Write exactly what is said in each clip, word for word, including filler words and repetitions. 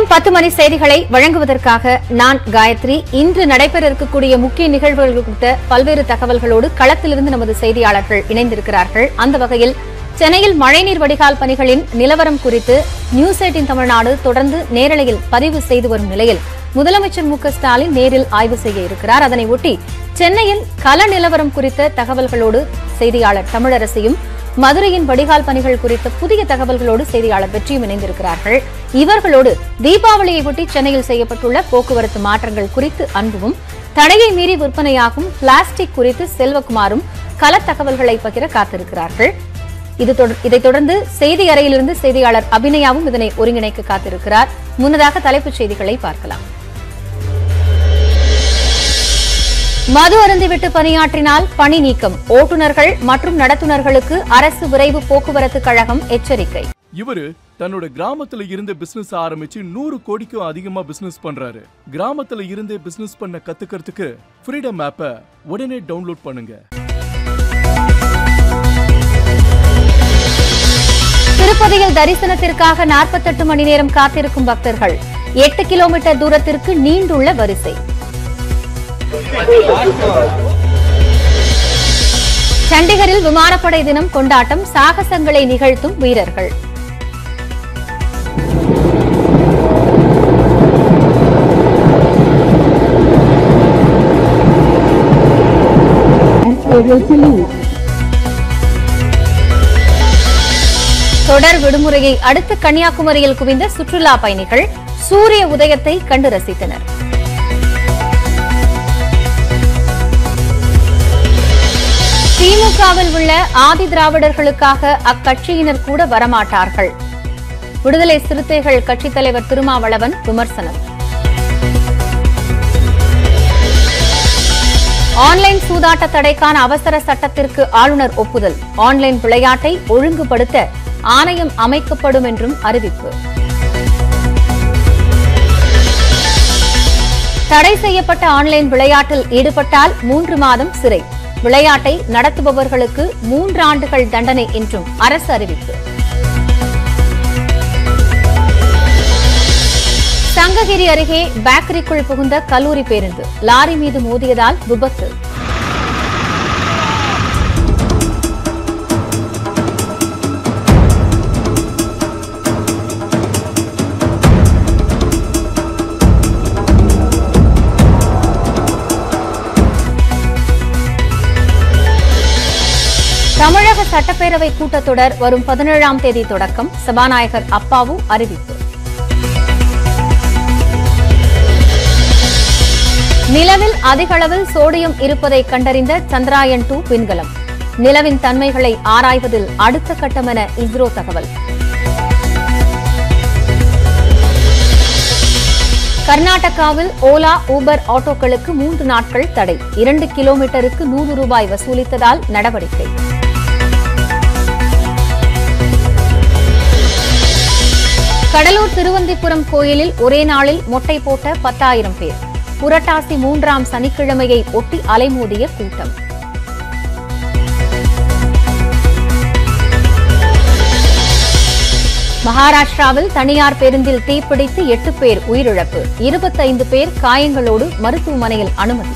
நேரம் பத்து மணி செய்திகளை வழங்குவதற்காக நான் காயத்ரி. இன்று நடைபெற இருக்கக்கூடிய முக்கிய நிகழ்வுகள் குறித்த பல்வேறு தகவல்களோடு களத்திலிருந்து நமது செய்தியாளர்கள் இணைந்திருக்கிறார்கள். அந்த வகையில் சென்னையில் மழைநீர் வடிகால் பணிகளின் நிலவரம் குறித்து நியூஸ் எய்ட்டீன் தமிழ்நாடு தொடர்ந்து நேரலையில் பதிவு செய்து வரும் நிலையில் முதலமைச்சர் மு க ஸ்டாலின் நேரில் ஆய்வு செய்ய இருக்கிறார். அதனை ஒட்டி சென்னையில் கள நிலவரம் குறித்த தகவல்களோடு செய்தியாளர் தமிழரசியும், மதுரையின் வடிகால் பணிகள் குறித்த புதிய தகவல்களோடு செய்தியாளர் வெற்றியும் இணைந்திருக்கிறார்கள். இவர்களோடு தீபாவளியை ஒட்டி சென்னையில் செய்யப்பட்டுள்ள போக்குவரத்து மாற்றங்கள் குறித்து அன்பும், தடையை மீறி விற்பனையாகும் பிளாஸ்டிக் குறித்து செல்வகுமாரும் கள தகவல்களை பகிர காத்திருக்கிறார்கள். இதைத் தொடர்ந்து செய்தி அறையிலிருந்து செய்தியாளர் அபிநயாவும் இதனை ஒருங்கிணைக்க காத்திருக்கிறார். முன்னதாக தலைப்புச் செய்திகளை பார்க்கலாம். மது அருந்திவிட்டு பணியாற்றினால் பணி நீக்கம், ஓட்டுநர்கள் மற்றும் நடத்துனர்களுக்கு அரசு விரைவு போக்குவரத்து கழகம் எச்சரிக்கை. இவரு தன்னோட கிராமத்துல இருந்து பிசினஸ் ஆரம்பிச்சு நூறு கோடிக்கும் அதிகமா பிசினஸ் பண்றாரு. கிராமத்துல இருந்தே பிசினஸ் பண்ண கத்துக்கிறதுக்கு ஃப்ரீடம் ஆப்பை உடனே டவுன்லோட் பண்ணுங்க. திருப்பதியில் தரிசனத்திற்காக நாற்பத்தெட்டு மணி நேரம் காத்திருக்கும் பக்தர்கள், எட்டு கிலோமீட்டர் தூரத்திற்கு நீண்டுள்ள வரிசை. சண்டிகரில் விமானப்படை தினம் கொண்டாட்டம், சாகசங்களை நிகழ்த்தும் வீரர்கள். தொடர் விடுமுறையை அடுத்து கன்னியாகுமரியில் குவிந்த சுற்றுலா பயணிகள் சூரிய உதயத்தை கண்டு ரசித்தனர். திமுகவில் உள்ள ஆதி திராவிடர்களுக்காக அக்கட்சியினர் கூட வரமாட்டார்கள். விடுதலை சிறுத்தைகள் கட்சித் தலைவர் திருமாவளவன் விமர்சனம். ஆன்லைன் சூதாட்ட தடைக்கான அவசர சட்டத்திற்கு ஆளுநர் ஒப்புதல், ஆன்லைன் விளையாட்டை ஒழுங்குபடுத்த ஆணையம் அமைக்கப்படும் என்றும் அறிவிப்பு. தடை செய்யப்பட்ட ஆன்லைன் விளையாட்டில் ஈடுபட்டால் மூன்று மாதம் சிறை, விளையாட்டை நடத்துபவர்களுக்கு மூன்று ஆண்டுகள் தண்டனை என்றும் அரசு அறிவிப்பு. சங்ககிரி அருகே பேக்கரிக்குள் புகுந்த கல்லூரி பேருந்து, லாரி மீது மோதியதால் விபத்து. தமிழக சட்டப்பேரவை கூட்டத்தொடர் வரும் பதினேழாம் தேதி தொடக்கம், சபாநாயகர் அப்பாவு அறிவிப்பு. நிலவில் அதிக அளவில் சோடியம் இருப்பதை கண்டறிந்த சந்திராயன் டூ விண்கலம், நிலவின் தன்மைகளை ஆராய்வதில் அடுத்த கட்டமென இஸ்ரோ தகவல். கர்நாடகாவில் ஓலா ஊபர் ஆட்டோக்களுக்கு மூன்று நாட்கள் தடை, இரண்டு கிலோமீட்டருக்கு நூறு ரூபாய் வசூலித்ததால் நடவடிக்கை. கடலூர் திருவந்திபுரம் கோயிலில் ஒரே நாளில் மொட்டை போட்ட பத்தாயிரம் பேர், புரட்டாசி மூன்றாம் சனிக்கிழமையை ஒட்டி அலைமோதிய கூட்டம். மகாராஷ்டிராவில் தனியார் பேருந்தில் தீப்பிடித்து எட்டு பேர் உயிரிழப்பு, இருபத்தைந்து பேர் காயங்களோடு மருத்துவமனையில் அனுமதி.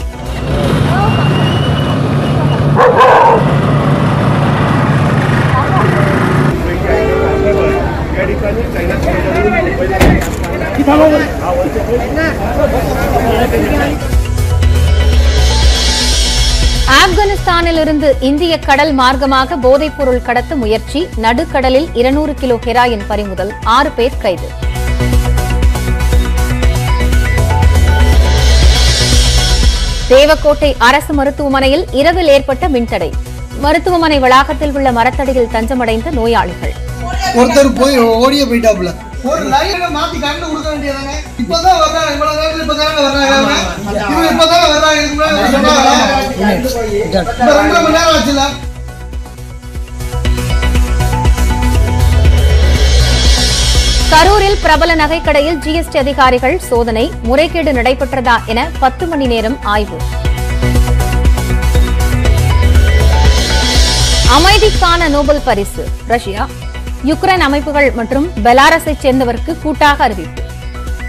ஆப்கானிஸ்தானில் இருந்து இந்திய கடல் மார்க்கமாக போதைப் பொருள் கடத்த முயற்சி, நடுக்கடலில் இருநூறு கிலோ ஹெராயின் பறிமுதல், ஆறு பேர் கைது. தேவக்கோட்டை அரசு மருத்துவமனையில் இரவில் ஏற்பட்ட மின்தடை, மருத்துவமனை வளாகத்தில் உள்ள மரத்தடியில் தஞ்சமடைந்த நோயாளிகள். ஒருத்தர் போய் ஓடிய போயிட்டாப்ல, ஒரு லைனை மாத்தி கண்டு கொடுக்க வேண்டியதானே. இப்பதான் வர்றாங்க, இவ்வளவு நேரத்துல இப்பதானே வர்றாங்க, இவங்க இப்பதானே வர்றாங்க, இதுக்கு முன்னாடி ரெண்டரை மணி நேரம் ஆச்சுல. கரூரில் பிரபல நகைக்கடையில் ஜிஎஸ்டி அதிகாரிகள் சோதனை, முறைகேடு நடைபெற்றதா என பத்து மணி நேரம் ஆய்வு. அமைதிக்கான நோபல் பரிசு ரஷ்யா, யுக்ரைன் அமைப்புகள் மற்றும் பெலாரஸை சேர்ந்தவருக்கு கூட்டாக அறிவிப்பு.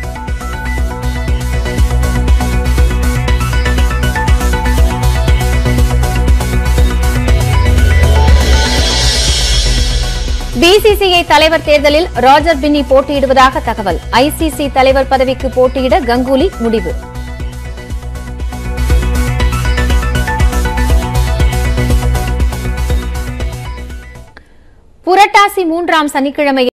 பிசிசிஐ தலைவர் தேர்தலில் ராஜர் பின்னி போட்டியிடுவதாக தகவல். ஐசிசி தலைவர் பதவிக்கு போட்டியிட கங்குலி முடிவு. புரட்டாசி மூன்றாம் சனிக்கிழமை